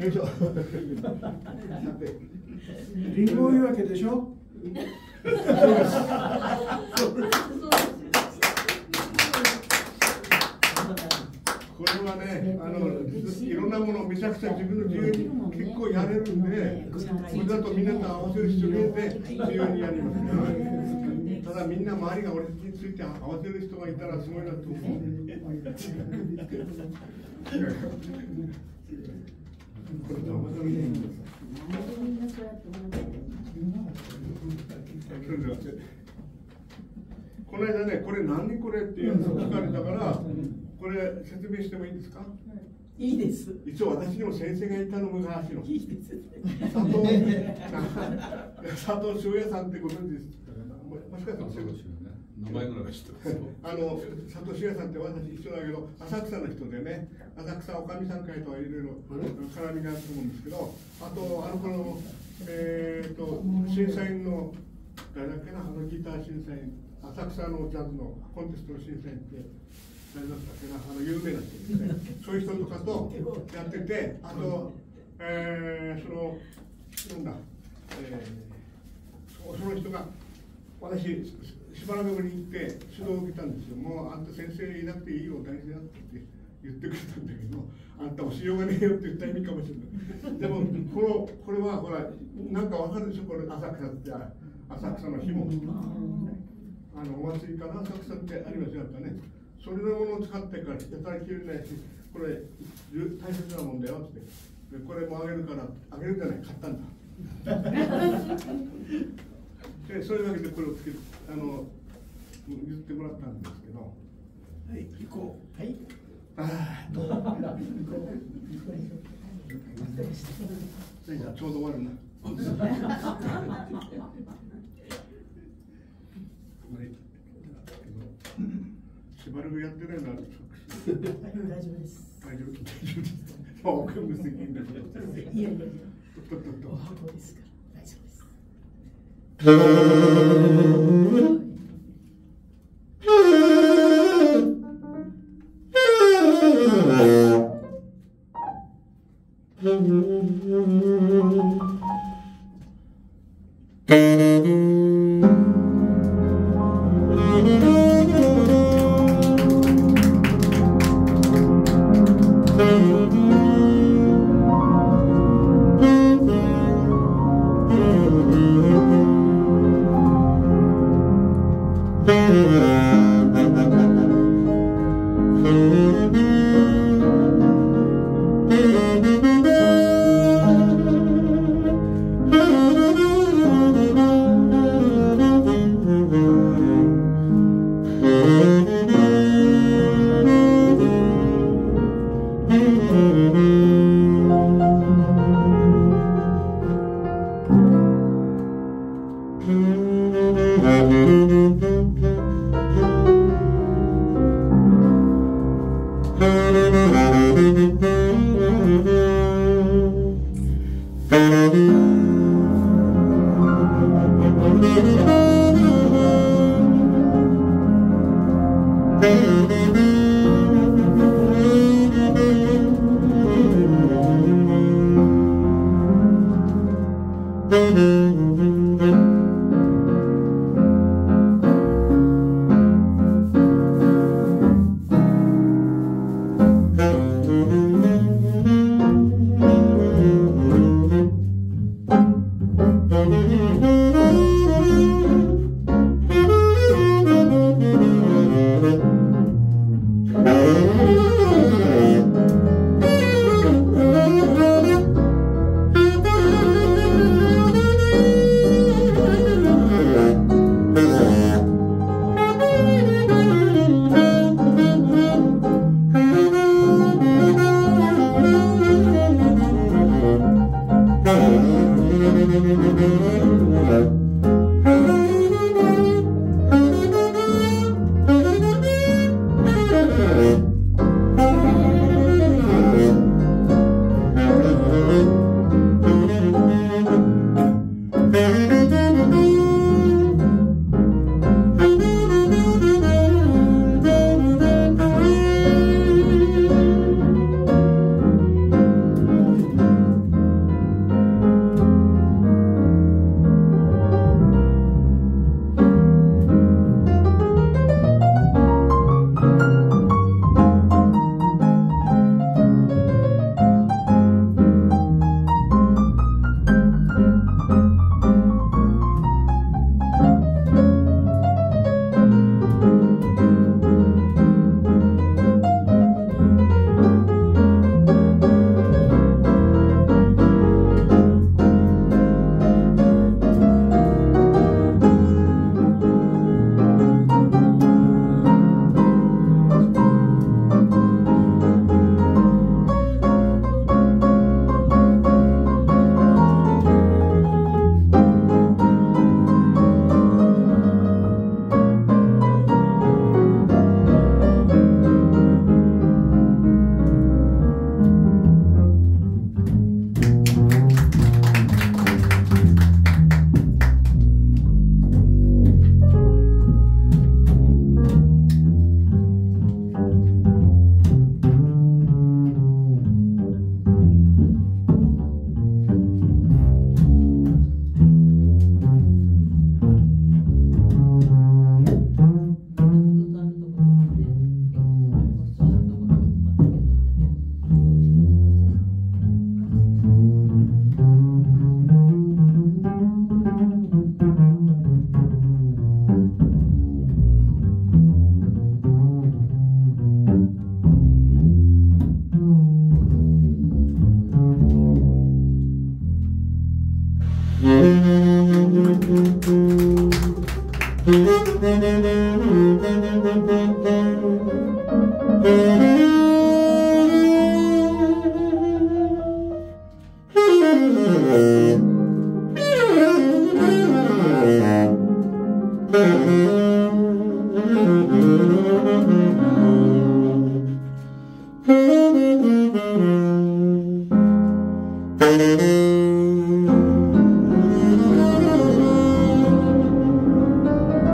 よいしょ。 リンゴ追い分けでしょ。 これはね、いろんなものをめちゃくちゃ自分の自由に結構やれるんで、これだとみんなと合わせる必要で自由にやりますね。ただみんな周りが俺について合わせる人がいたらすごいなと思う。この間ね、これ何これっていうのを聞かれたから、これ説明してもいいですか？ いいです。 一応私にも先生がいたの昔の。 いいです。 佐藤修也さんってご存知ですか？もしかしたら名前ぐらいは知ってます。 佐藤修也さんって私一緒だけど浅草の人でね、浅草おかみさん会とはいろいろ絡みがあると思うんですけど、あと頃の審査員の誰だっけな、ギター審査員、浅草のジャズのコンテストの審査員って誰だったっけな、有名な人ですね。そういう人とかとやってて、あとなんだ、その人が私しばらくぶりに行って指導を受けたんですよ。もうあんた先生いなくていいよ、大事だって言ってくれたんだけど、あんた教えようがねえよって言った意味かもしれない。でもこれはほらなんかわかるでしょ、これ浅草って浅草の紐、お祭りかな、浅草ってありますよね。それのものを使ってからやたらきれないし、これ大切なもんだよって、これもあげるからあげるじゃない、買ったんだ。でそういうわけでこれをつけて譲ってもらったんですけど、 はい、行こう。はい。 じゃあちょうど終わるな。しばらくやってないな。 大丈夫です。 大丈夫です。僕無責任だけど。 いや。お箱ですから大丈夫です。 す。